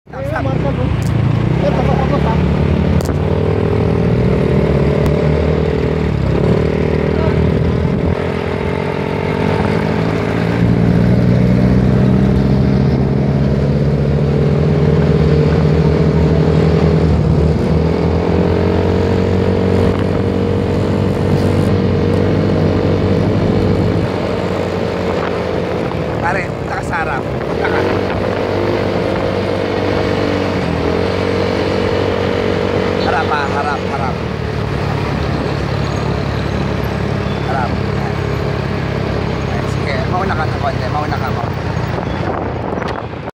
Pare, punta ka sa harap. Punta ka. Harap ha, harap, harap.